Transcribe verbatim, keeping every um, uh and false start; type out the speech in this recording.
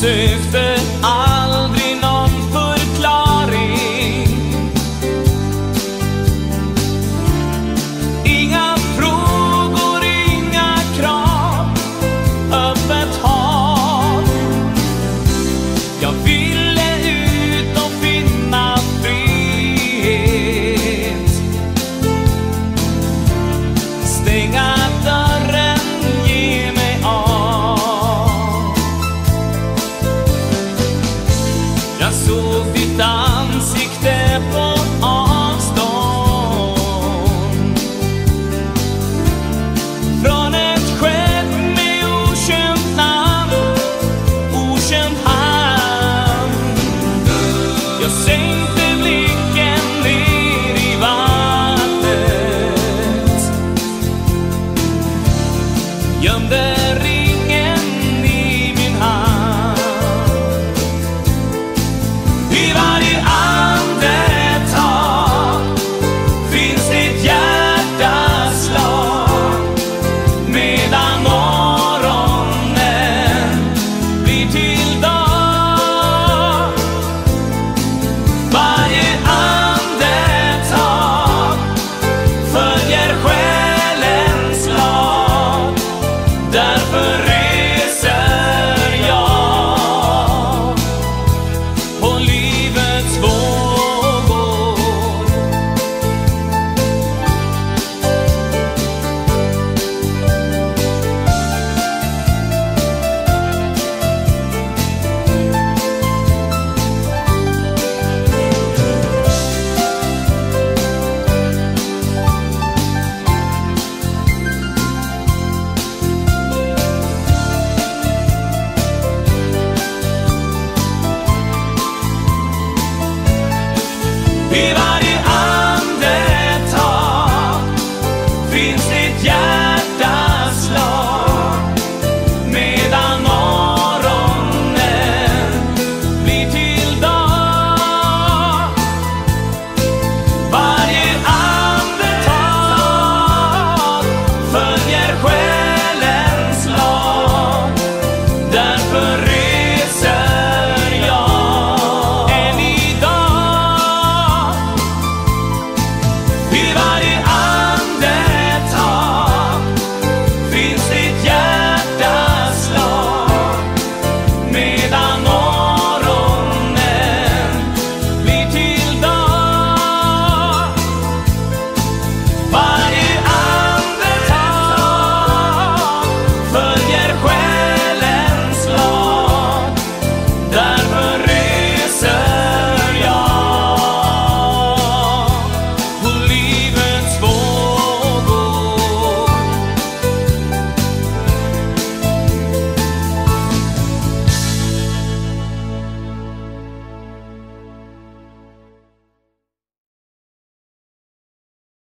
sökte aldrig någon förklaring. Inga frågor, inga krav, öppet hav. Jag ville ut och finna frihet, stänga dörren, ge mig av. Jag såg ditt ansikte på avstånd, från ett skepp med okänt namn, okänt hamn. Jag sänkte blicken ner i vattnet, gömde ringen i min hand. I varje andetag finns ett hjärtaslag, medan